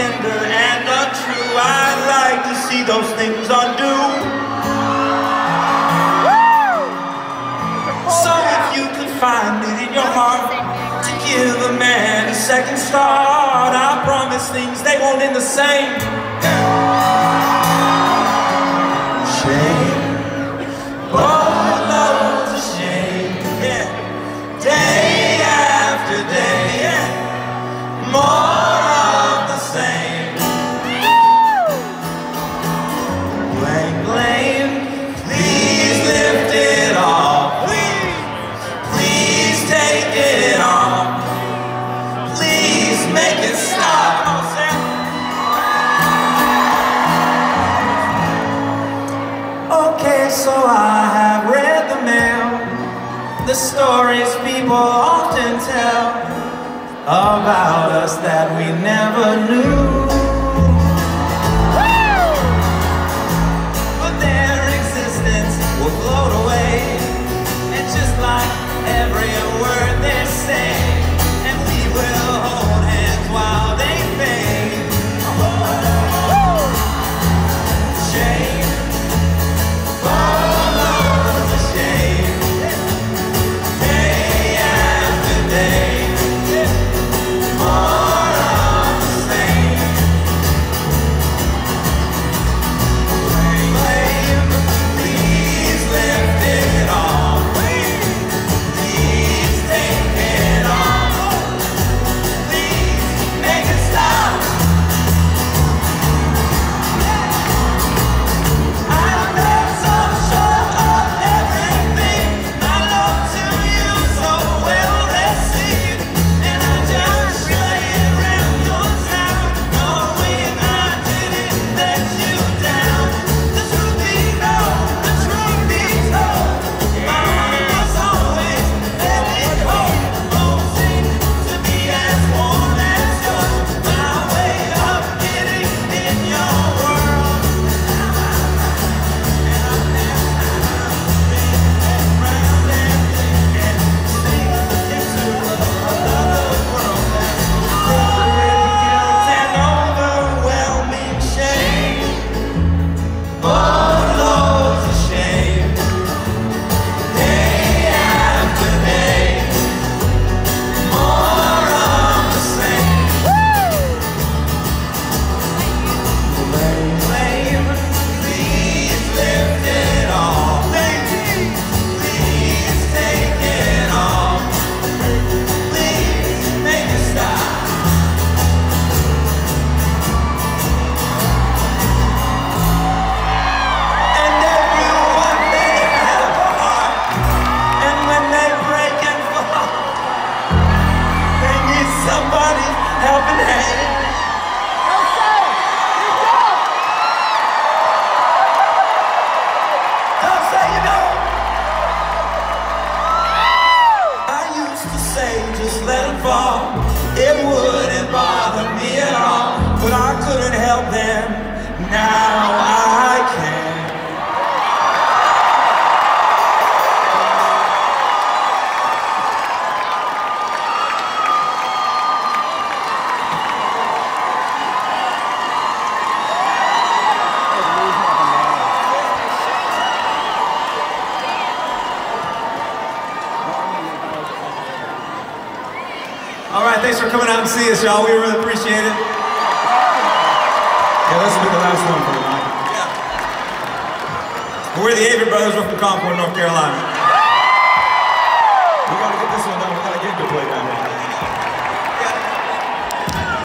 tender and untrue. I'd like to see those things undo. So if you could find it in your heart to give a man a second start, I promise things they won't end the same. Shame, oh love's a shame, yeah. Day after day, yeah. More of the same. Blame, blame, please lift it off. Please take it off. Please make it stop. Okay, so I have read the mail, the stories people often tell about us that we never knew. But their existence will float away, and just like every word they say, and we will hold hands while they fade. Shame. It wouldn't bother me at all, but I couldn't help them. Now I can. All right, thanks for coming out and seeing us, y'all. We really appreciate it. Yeah, this will be the last one for tonight. Yeah. We're the Avett brothers. We're from Concourse, North Carolina. We gotta get this one done. We gotta get to play down here.